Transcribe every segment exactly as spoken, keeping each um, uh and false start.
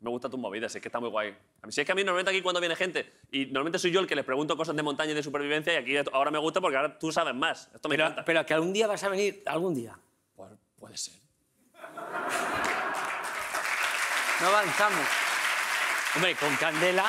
me gustan tus movidas, es que está muy guay. A mí, si es que a mí normalmente aquí cuando viene gente, y normalmente soy yo el que les pregunto cosas de montaña y de supervivencia, y aquí ahora me gusta porque ahora tú sabes más. Esto me pero, encanta. Pero que algún día vas a venir, algún día. Pues, puede ser. No avanzamos. Hombre, con Candela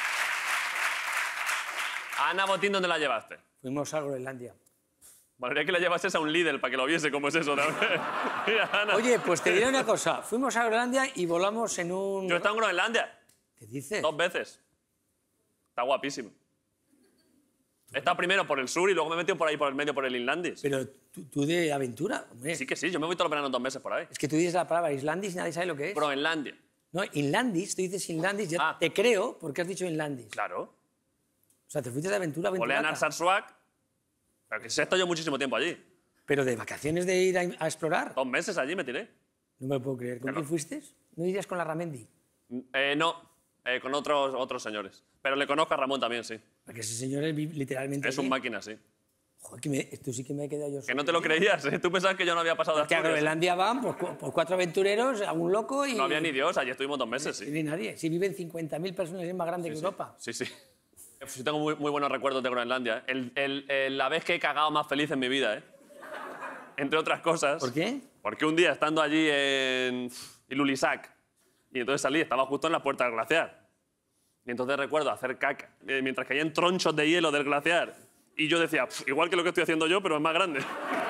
¿A Ana Botín dónde la llevaste? fuimos a Groenlandia. Valería que la llevases a un líder para que lo viese cómo es eso también. Mira, Ana. Oye, pues te diré una cosa. Fuimos a Groenlandia y volamos en un... Yo he estado en Groenlandia. ¿Qué dices? Dos veces. Está guapísimo. He estado primero por el sur y luego me he metido por ahí por el medio por el Inlandis. Pero tú, tú de aventura, hombre. Sí que sí, yo me voy todos los veranos dos meses por ahí. Es que tú dices la palabra Islandis y nadie sabe lo que es. Groenlandia. No, Inlandis, tú dices Inlandis, yo Ah. te creo porque has dicho Inlandis. Claro. O sea, te fuiste de aventura a Volé a aventura. Narsarsuaq. Pero que se he estado yo muchísimo tiempo allí. Pero de vacaciones de ir a, a explorar. Dos meses allí me tiré. No me lo puedo creer. ¿Con Pero- quién fuiste? ¿No irías con la Ramendi? Eh, no, eh, con otros, otros señores. Pero le conozco a Ramón también, sí. Porque ese señor es vi- literalmente... Es un allí. máquina, sí. Joder, que me, esto sí que me he quedado yo Que no te lo creías, ¿eh? Tú pensabas que yo no había pasado de Que a Asturias. Groenlandia van pues, cu- pues cuatro aventureros, a un loco y... No había ni Dios, allí estuvimos dos meses, sí. Ni nadie. Si viven cincuenta mil personas, es más grande que Sí, Europa. Sí, sí. Sí, tengo muy, muy buenos recuerdos de Groenlandia. ¿eh? El, el- el- la vez que he cagado más feliz en mi vida, ¿eh? Entre otras cosas. ¿Por qué? Porque un día, estando allí en Ilulissat, y entonces salí, estaba justo en la puerta del glaciar. Y entonces recuerdo hacer caca, eh, mientras caían tronchos de hielo del glaciar. Y yo decía, "Pff, igual que lo que estoy haciendo yo, pero es más grande".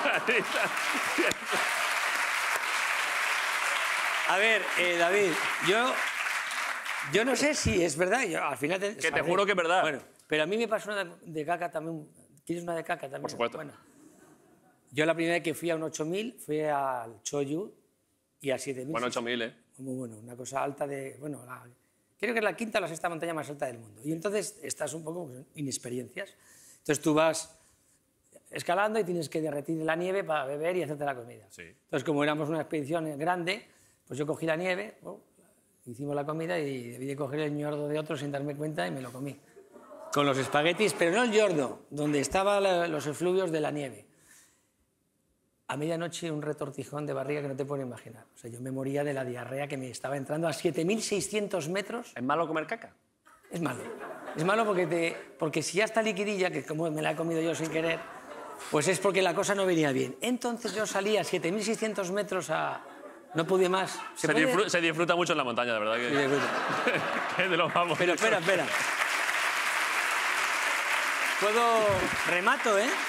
A ver, eh, David, yo, yo no sé si es verdad. Yo, al final te, Que te juro que es verdad. Bueno, pero a mí me pasó una de, de caca también. ¿Quieres una de caca también? Por supuesto. Bueno, yo la primera vez que fui a un ocho mil fui al Choyu y al siete mil. Bueno, ocho mil, ¿eh? Muy bueno, una cosa alta de... Bueno, la- creo que es la quinta o la sexta montaña más alta del mundo. Y entonces estás un poco pues, inexperiencias. Entonces tú vas escalando y tienes que derretir la nieve para beber y hacerte la comida. Sí. Entonces, como éramos una expedición grande, pues yo cogí la nieve, oh, hicimos la comida y debí de coger el ñordo de otro sin darme cuenta y me lo comí. Con los espaguetis, pero no el ñordo, donde estaban los efluvios de la nieve. A medianoche un retortijón de barriga que no te puedes imaginar. O sea, yo me moría de la diarrea que me estaba entrando a siete mil seiscientos metros. ¿Es malo comer caca? Es malo. Es malo porque, te, porque si ya está liquidilla, que como me la he comido yo sin querer, pues es porque la cosa no venía bien. Entonces yo salí a siete mil seiscientos metros a... No pude más. Se, puede? disfruta, se disfruta mucho en la montaña, de verdad. Que... Sí, disfruta. Es de los vamos. Pero espera, espera. Puedo... Remato, ¿eh?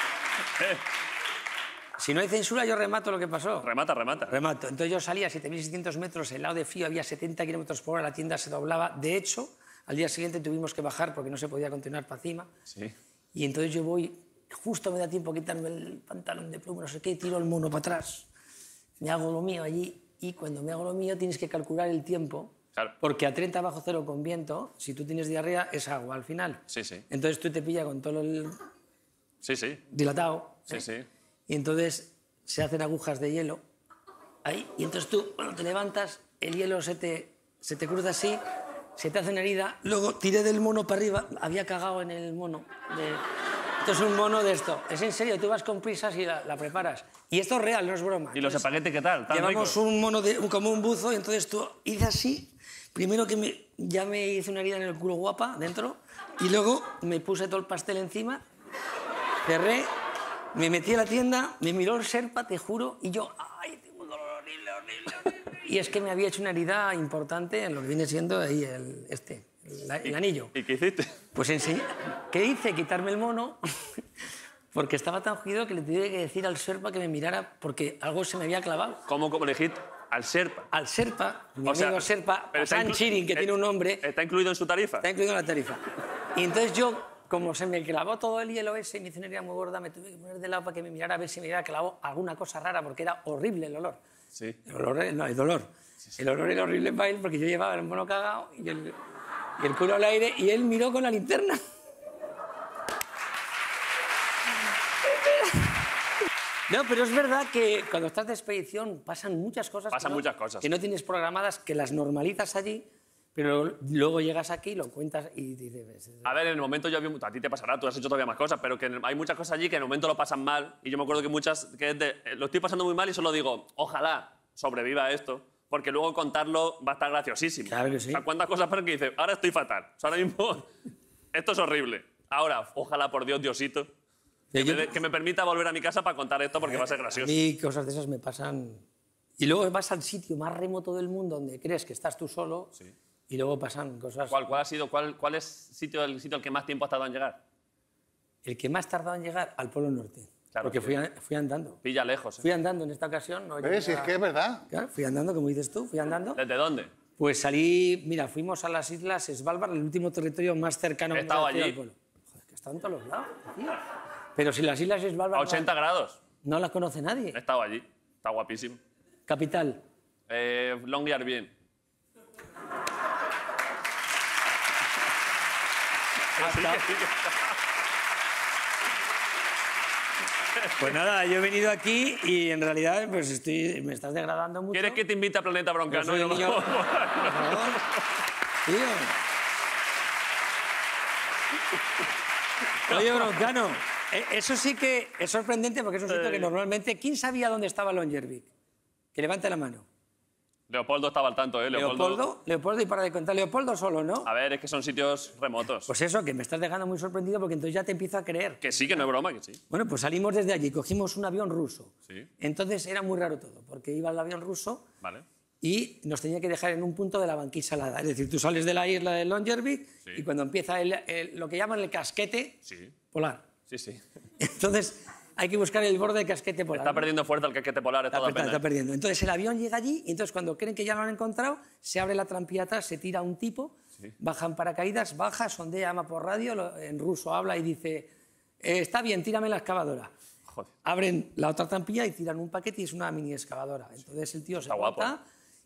Si no hay censura, yo remato lo que pasó. Remata, remata. Remato. Entonces yo salía a siete mil seiscientos metros, helado de frío, había setenta kilómetros por hora, la tienda se doblaba. De hecho, al día siguiente tuvimos que bajar porque no se podía continuar para encima. Sí. Y entonces yo voy, justo me da tiempo a quitarme el pantalón de pluma, no sé qué, tiro el mono para atrás, me hago lo mío allí y cuando me hago lo mío tienes que calcular el tiempo. Claro. Porque a treinta bajo cero con viento, si tú tienes diarrea, es agua al final. Sí, sí. Entonces tú te pillas con todo el Sí, sí. dilatado. Sí, ¿eh? sí. Y entonces se hacen agujas de hielo ahí. Y entonces tú, cuando te levantas, el hielo se te, se te cruza así, se te hace una herida. Luego tiré del mono para arriba, había cagado en el mono. De... Esto es un mono de esto. Es en serio, tú vas con prisas y la, la preparas. Y esto es real, no es broma. ¿Y los Entonces, espaguetis qué tal? ¿Tan llevamos ricos? un mono de, como un buzo y entonces tú hice así. Primero que me, ya me hice una herida en el culo guapa dentro y luego me puse todo el pastel encima, cerré, me metí a la tienda, me miró el Sherpa, te juro, y yo, ay, tengo un dolor horrible, horrible. Y es que me había hecho una herida importante en lo que viene siendo ahí el, este, el, el anillo. ¿Y qué hiciste? Pues enseñé, ¿qué hice? Quitarme el mono, porque estaba tan jodido que le tuve que decir al Sherpa que me mirara porque algo se me había clavado. ¿Cómo, cómo le dijiste? Al Sherpa. Al Sherpa, mi O sea, amigo Sherpa, pero está San inclu- Chirin, que eh, tiene un nombre, ¿Está incluido en su tarifa? está incluido en la tarifa. Y entonces yo, como se me clavó todo el hielo ese y me hizo una herida muy gorda, me tuve que poner de lado para que me mirara a ver si me había clavado alguna cosa rara, porque era horrible el olor. Sí. El olor, no, el dolor. El olor era horrible para él porque yo llevaba el mono cagado y el, y el culo al aire y él miró con la linterna. No, pero es verdad que cuando estás de expedición pasan muchas cosas. Pasan que no, muchas cosas. Que no tienes programadas, que las normalizas allí, pero luego llegas aquí, lo cuentas y dices... A ver, en el momento yo había... A ti te pasará, tú has hecho todavía más cosas, pero que en el- hay muchas cosas allí que en el momento lo pasan mal. Y yo me acuerdo que muchas... que es de, eh, lo estoy pasando muy mal y solo digo, ojalá sobreviva esto, porque luego contarlo va a estar graciosísimo. Claro que sí. O sea, ¿cuántas cosas pasan que dices, ahora estoy fatal? O sea, ahora mismo, esto es horrible. Ahora, ojalá, por Dios, Diosito, que, yo- me, que me permita volver a mi casa para contar esto porque va a ser A gracioso. mí cosas de esas me pasan... Y luego vas al sitio más remoto del mundo donde crees que estás tú solo y luego pasan cosas... ¿Cuál, cuál ha sido, cuál, cuál es sitio, el sitio al que más tiempo ha tardado en llegar? El que más tardado en llegar al Polo Norte. Claro, porque sí. fui, a- fui andando. Pilla lejos. ¿eh? Fui andando en esta ocasión. No ¿Ves? llegué Si es a- que es verdad. Claro, fui andando, como dices tú, fui andando. ¿Desde dónde? Pues salí, mira, fuimos a las islas Svalbard, el último territorio más cercano He que estado me refiero allí. al polo. Joder, que está en todos los lados, tío. Pero si las islas Svalbard A no- ochenta grados. no las conoce nadie. He estado allí. Está guapísimo. Capital. Eh, Longyearbyen. Sí, está. que sí, que- Pues nada, yo he venido aquí y en realidad pues estoy, me estás degradando mucho. ¿Quieres que te invite a Planeta Yo Broncano? soy Y un lo niño- vamos- Por favor. Tío. Oye, Broncano, eh, eso sí que es sorprendente porque es un sitio que normalmente... ¿Quién sabía dónde estaba Longyearbyen? Que levante la mano. Leopoldo estaba al tanto, ¿eh? Leopoldo. Leopoldo, Leopoldo y para de contar. Leopoldo solo, ¿no? A ver, es que son sitios remotos. Pues eso, que me estás dejando muy sorprendido porque entonces ya te empiezo a creer. Que sí, que no es broma, que sí. Bueno, pues salimos desde allí, cogimos un avión ruso. Sí. Entonces era muy raro todo, porque iba el avión ruso Vale. y nos tenía que dejar en un punto de la banquisa salada. Es decir, tú sales de la isla de Longyearbyen Sí. y cuando empieza el- el- lo que llaman el casquete Sí, polar. sí, sí. Entonces hay que buscar el borde del casquete polar. Está ¿no? perdiendo fuerza el caquete polar, es Está, toda está- pena. está perdiendo. Entonces el avión llega allí y entonces cuando creen que ya lo han encontrado, se abre la trampilla atrás, se tira un tipo, bajan paracaídas, baja, sondea, llama por radio, lo- en ruso habla y dice, "Eh, está bien, tírame la excavadora. Joder. Abren la otra trampilla y tiran un paquete y es una mini excavadora. Entonces el tío se Está guapo, monta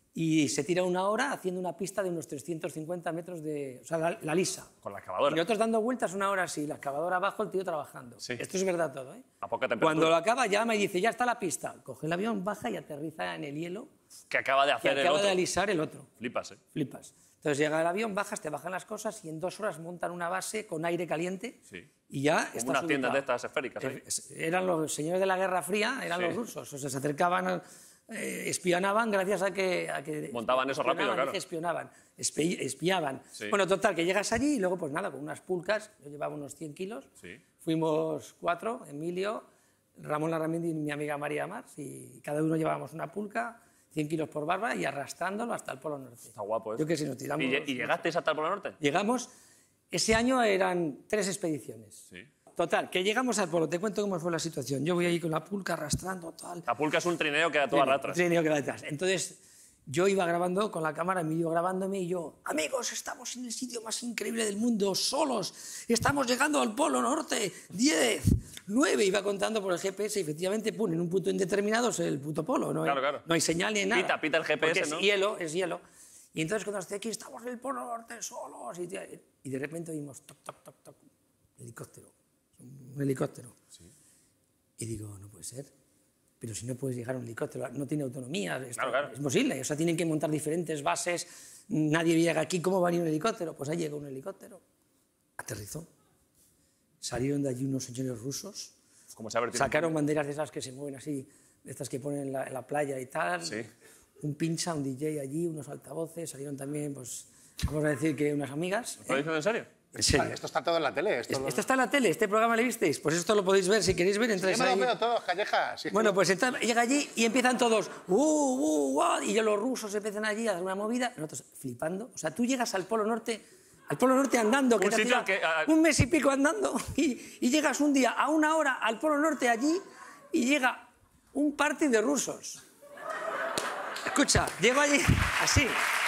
y se tira una hora haciendo una pista de unos trescientos cincuenta metros de... O sea, la, la lisa. Con la Y excavadora. nosotros dando vueltas una hora así, la excavadora abajo, el tío trabajando. Sí. Esto es verdad todo, ¿eh? A poca temperatura. Cuando lo acaba, llama y dice, ya está la pista. Coge el avión, baja y aterriza en el hielo Que acaba de que hacer el acaba otro. de alisar el otro. Flipas, ¿eh? Flipas. Entonces llega el avión, bajas, te bajan las cosas y en dos horas montan una base con aire caliente Sí. y ya Como estás unas tiendas ubicado. de estas esféricas. ¿eh? Eh, Eran los señores de la Guerra Fría, eran Sí. los rusos. O sea, se acercaban, eh, espionaban gracias a que... a que Montaban eso rápido, espionaban, claro. dice espionaban, espi- espiaban. Sí. Bueno, total, que llegas allí y luego, pues nada, con unas pulcas, yo llevaba unos cien kilos, Sí. fuimos cuatro, Emilio, Ramón Larramendi y mi amiga María Mars, y cada uno llevábamos una pulca, cien kilos por barba y arrastrándolo hasta el Polo Norte. Está guapo, ¿eh? Yo que si nos tiramos... ¿Y, lle- y llegasteis hasta el Polo Norte? Llegamos, ese año eran tres expediciones. Sí. Total, que llegamos al polo. Te cuento cómo fue la situación. Yo voy ahí con la pulca arrastrando, tal. La pulca es un trineo que a todas ratras. Trineo que va detrás. Entonces, yo iba grabando con la cámara, Emilio grabándome y yo, amigos, estamos en el sitio más increíble del mundo, solos. Estamos llegando al Polo Norte. Diez, nueve. Iba contando por el G P S y efectivamente, pum, en un punto indeterminado es el puto polo. No hay, Claro, claro. No hay señal ni nada. Pita, pita el G P S, porque ¿no? Es hielo, es hielo. Y entonces cuando estoy aquí, estamos en el Polo Norte solos. Y, y de repente oímos toc, toc, toc, toc, helicóptero. Un helicóptero. Y digo, no puede ser. Pero si no puedes llegar a un helicóptero, no tiene autonomía. Esto Claro, claro. Es posible. O sea, tienen que montar diferentes bases. Nadie llega aquí. ¿Cómo va a ir un helicóptero? Pues ahí llega un helicóptero. Aterrizó. Salieron de allí unos señores rusos. Como se ha vertido. Sacaron banderas de esas que se mueven así, de estas que ponen en la, en la playa y tal. Sí. Un pincha, un D J allí, unos altavoces. Salieron también, pues, vamos a decir que unas amigas. ¿Lo estás diciendo en serio? ¿En serio? Esto está todo en la tele. Esto lo- Esto está en la tele, este programa le visteis. Pues esto lo podéis ver, si queréis ver, Yo entráis me lo ahí. veo todo, Calleja. Si es que- Bueno, pues entra- llega allí y empiezan todos, uh, uh, uh, y ya los rusos empiezan allí a dar una movida, nosotros flipando. O sea, tú llegas al Polo Norte, al Polo Norte andando, que Un te has sitio tirado que, ah, un mes y pico andando, y, y llegas un día a una hora al Polo Norte allí y llega un party de rusos. Escucha, llego allí, así.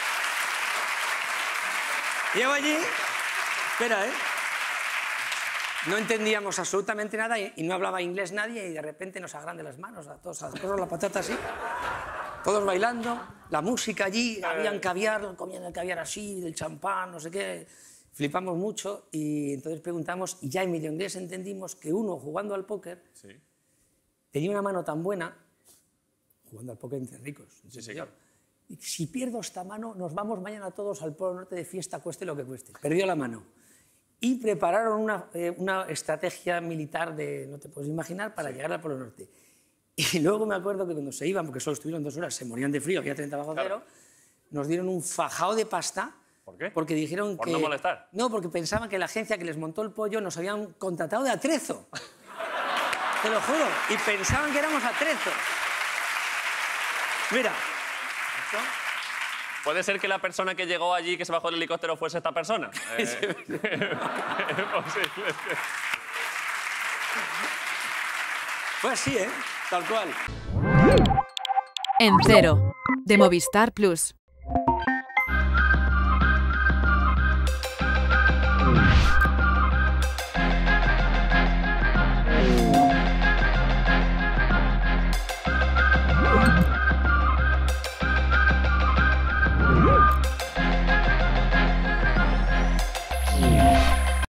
Llego allí, espera, ¿eh? No entendíamos absolutamente nada y, y no hablaba inglés nadie y de repente nos agarran de las manos a todos, a todos la patata así. Todos bailando, la música allí, habían caviar, comían el caviar así, del champán, no sé qué. Flipamos mucho y entonces preguntamos, y ya en medio inglés entendimos que uno jugando al póker Sí. tenía una mano tan buena, jugando al póker entre ricos. Sí, sí, claro. Y si pierdo esta mano, nos vamos mañana todos al Polo Norte de fiesta, cueste lo que cueste. Perdió la mano. Y prepararon una, eh, una estrategia militar de, no te puedes imaginar, para llegar al Polo Norte. Y luego me acuerdo que cuando se iban, porque solo estuvieron dos horas, se morían de frío, había treinta bajo cero, nos dieron un fajao de pasta. ¿Por qué? Porque dijeron ¿Por que... no molestar? No, porque pensaban que la agencia que les montó el pollo nos habían contratado de Atrezo. Te lo juro. Y pensaban que éramos Atrezo. Mira. ¿Esto? ¿Puede ser que la persona que llegó allí, que se bajó del helicóptero, fuese esta persona? Eh, es posible. Fue así, ¿eh? Tal cual. En Cero, de Movistar Plus.